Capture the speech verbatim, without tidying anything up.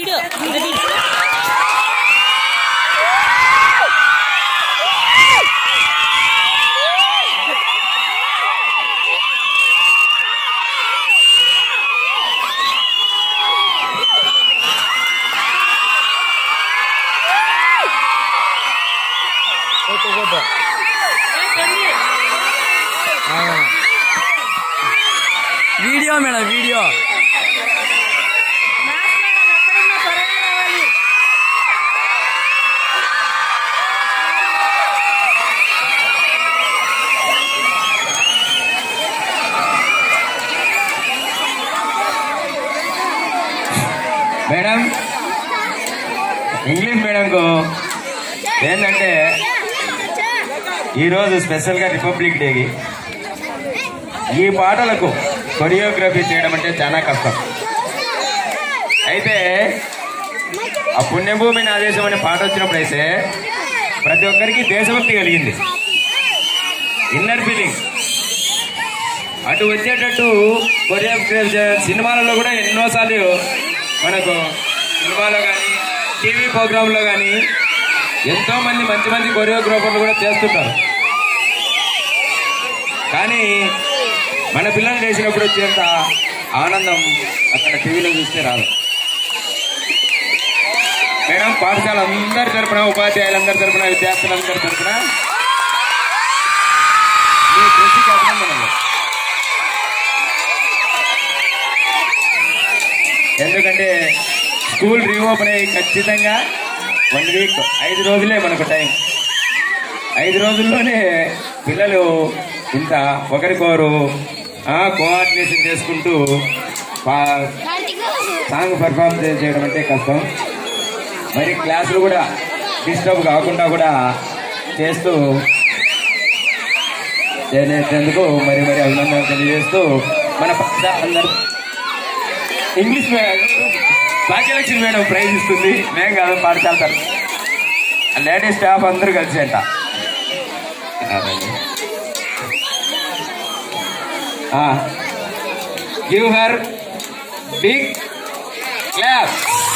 Video madam video madam English మేడంకు ఏంటంటే ఈరోజు స్పెషల్గా రిపబ్లిక్ డేకి ఈ పాటలకు కొరియోగ్రఫీ చేయడం అంటే చాలా కష్టం. అయితే ఆ పుణ్యభూమి నా దేశం అనే పాట వచ్చినప్పుడు అయితే ప్రతి ఒక్కరికి దేశభక్తి కలిగింది, ఇన్నర్ ఫీలింగ్. అటు వచ్చేటట్టు కొరియోగ్రఫీ సినిమాలలో కూడా ఎన్నోసార్లు మనకు సినిమాలో కానీ టీవీ ప్రోగ్రాంలో కానీ ఎంతోమంది మంచి మంచి కొరియోగ్రాఫర్లు కూడా చేస్తుంటారు. కానీ మన పిల్లలు చేసినప్పుడు వచ్చేంత ఆనందం అక్కడ టీవీలో చూస్తే రాదు. మేడం పాఠశాల అందరి తరపున, ఉపాధ్యాయులందరి తరపున, విద్యార్థులందరి తరపున మీ కృషికి అభినందనలు. ఎందుకంటే స్కూల్ రీఓపెన్ అయ్యి ఖచ్చితంగా వన్ వీక్ ఐదు రోజులే మనకు టైం. ఐదు రోజుల్లోనే పిల్లలు ఇంత ఒకరికొకరు కోఆర్డినేషన్ చేసుకుంటూ సాంగ్ పర్ఫామ్ చేయడం అంటే కష్టం. మరి క్లాసులు కూడా డిస్టర్బ్ కాకుండా కూడా చేస్తూ చేసేందుకు మరి మరి అభినందనలు తెలియజేస్తూ మన అందరూ ఇంగ్లీష్ భాగ్యలక్ష్మి మేడం ప్రైజ్ ఇస్తుంది. మేము కాదు పాఠశాల తరఫు లేడీస్ స్టాఫ్ అందరూ కలిసి అంట. Give her big clap.